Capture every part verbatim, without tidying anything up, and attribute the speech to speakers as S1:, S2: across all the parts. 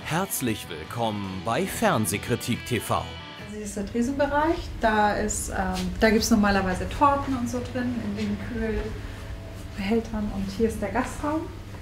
S1: Herzlich willkommen bei Fernsehkritik T V.
S2: Das ist der Tresenbereich. Da, ist, ähm, da gibt es normalerweise Torten und so drin in den Kühlbehältern. Und hier ist der Gastraum.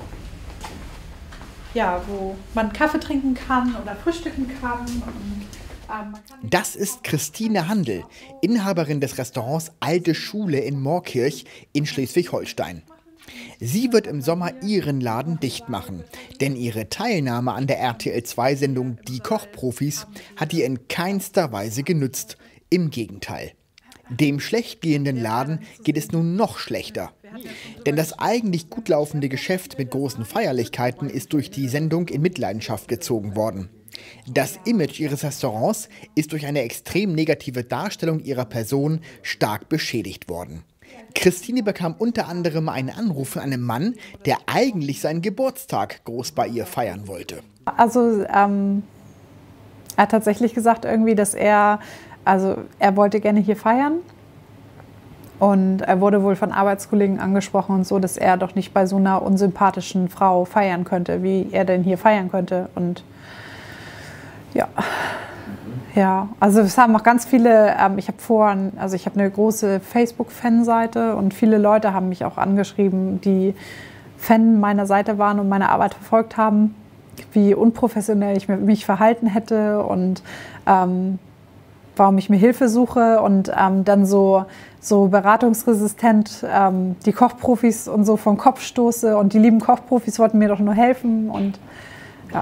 S2: Ja, wo man Kaffee trinken kann oder frühstücken kann. Und, ähm, man kann
S3: das ist Christine Handel, Inhaberin des Restaurants Alte Schule in Moorkirch in Schleswig-Holstein. Sie wird im Sommer ihren Laden dicht machen, denn ihre Teilnahme an der R T L zwei Sendung Die Kochprofis hat ihr in keinster Weise genützt. Im Gegenteil. Dem schlecht gehenden Laden geht es nun noch schlechter. Denn das eigentlich gut laufende Geschäft mit großen Feierlichkeiten ist durch die Sendung in Mitleidenschaft gezogen worden. Das Image ihres Restaurants ist durch eine extrem negative Darstellung ihrer Person stark beschädigt worden. Christine bekam unter anderem einen Anruf von einem Mann, der eigentlich seinen Geburtstag groß bei ihr feiern wollte.
S2: Also ähm, er hat tatsächlich gesagt irgendwie, dass er, also er wollte gerne hier feiern. Und er wurde wohl von Arbeitskollegen angesprochen und so, dass er doch nicht bei so einer unsympathischen Frau feiern könnte, wie er denn hier feiern könnte. Und ja. Ja, also es haben auch ganz viele, ähm, ich habe vorhin, also ich habe eine große Facebook-Fanseite und viele Leute haben mich auch angeschrieben, die Fan meiner Seite waren und meine Arbeit verfolgt haben, wie unprofessionell ich mich verhalten hätte und ähm, warum ich mir Hilfe suche und ähm, dann so, so beratungsresistent ähm, die Kochprofis und so vom Kopf stoße und die lieben Kochprofis wollten mir doch nur helfen und ja.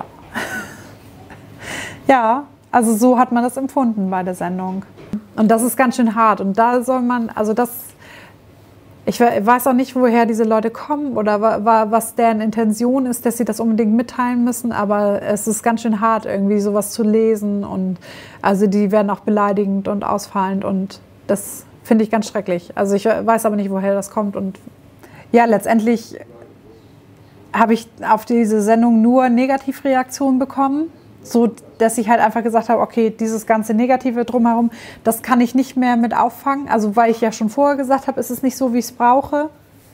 S2: Ja. Also so hat man das empfunden bei der Sendung. Und das ist ganz schön hart. Und da soll man, also das, ich weiß auch nicht, woher diese Leute kommen oder was deren Intention ist, dass sie das unbedingt mitteilen müssen. Aber es ist ganz schön hart, irgendwie sowas zu lesen. Und also die werden auch beleidigend und ausfallend. Und das finde ich ganz schrecklich. Also ich weiß aber nicht, woher das kommt. Und ja, letztendlich habe ich auf diese Sendung nur Negativreaktionen bekommen. So, dass ich halt einfach gesagt habe, okay, dieses ganze Negative drumherum, das kann ich nicht mehr mit auffangen. Also weil ich ja schon vorher gesagt habe, es ist nicht so, wie ich es brauche.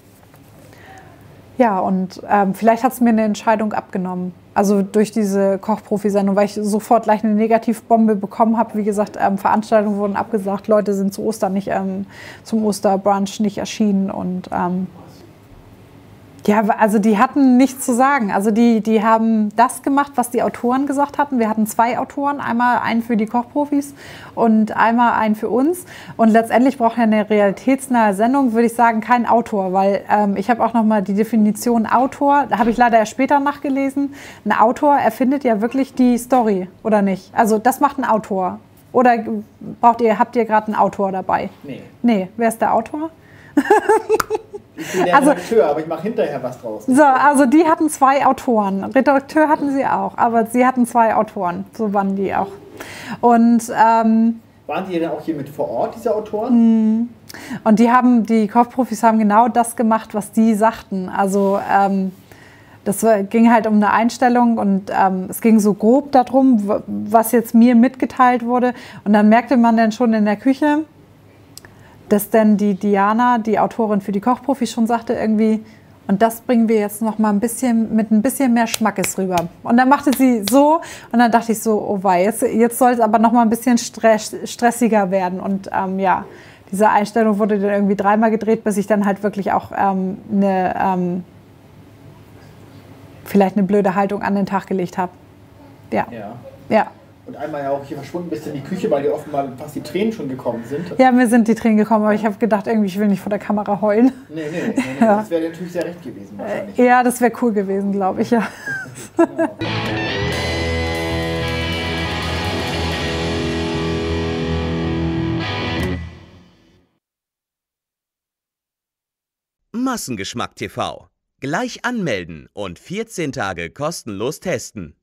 S2: Ja, und ähm, vielleicht hat es mir eine Entscheidung abgenommen. Also durch diese Kochprofi-Sendung, weil ich sofort gleich eine Negativbombe bekommen habe. Wie gesagt, ähm, Veranstaltungen wurden abgesagt, Leute sind zu Ostern nicht, ähm, zum Osterbrunch nicht erschienen und ähm, ja, also die hatten nichts zu sagen. Also die, die haben das gemacht, was die Autoren gesagt hatten. Wir hatten zwei Autoren, einmal einen für die Kochprofis und einmal einen für uns. Und letztendlich braucht ja eine realitätsnahe Sendung, würde ich sagen, kein Autor. Weil ähm, ich habe auch noch mal die Definition Autor, da habe ich leider erst später nachgelesen. Ein Autor erfindet ja wirklich die Story, oder nicht? Also das macht ein Autor. Oder braucht ihr, habt ihr gerade einen Autor dabei? Nee. Nee, wer ist der Autor?
S3: Ich bin der also, Redakteur, aber ich mache hinterher was draus.
S2: So, also die hatten zwei Autoren. Redakteur hatten sie auch, aber sie hatten zwei Autoren. So waren die auch. Und, ähm,
S3: waren die denn auch hier mit vor Ort, diese Autoren?
S2: Und die haben, die Kochprofis haben genau das gemacht, was die sagten. Also ähm, das war, ging halt um eine Einstellung und ähm, es ging so grob darum, was jetzt mir mitgeteilt wurde. Und dann merkte man dann schon in der Küche, dass dann die Diana, die Autorin für die Kochprofis, schon sagte irgendwie, und das bringen wir jetzt noch mal ein bisschen mit ein bisschen mehr Schmackes rüber. Und dann machte sie so und dann dachte ich so, oh wei, jetzt, jetzt soll es aber noch mal ein bisschen stress, stressiger werden. Und ähm, ja, diese Einstellung wurde dann irgendwie dreimal gedreht, bis ich dann halt wirklich auch ähm, eine, ähm, vielleicht eine blöde Haltung an den Tag gelegt habe. Ja.
S3: Ja.
S2: Ja.
S3: Und einmal ja auch hier verschwunden bist in die Küche, weil dir offenbar fast die Tränen schon gekommen sind.
S2: Ja, mir sind die Tränen gekommen, aber ich habe gedacht, irgendwie, ich will nicht vor der Kamera heulen.
S3: Nee, nee, nee, nee. Ja. Das wäre natürlich sehr recht gewesen wahrscheinlich.
S2: Ja, das wäre cool gewesen, glaube ich, ja. Genau.
S1: Massengeschmack T V. Gleich anmelden und vierzehn Tage kostenlos testen.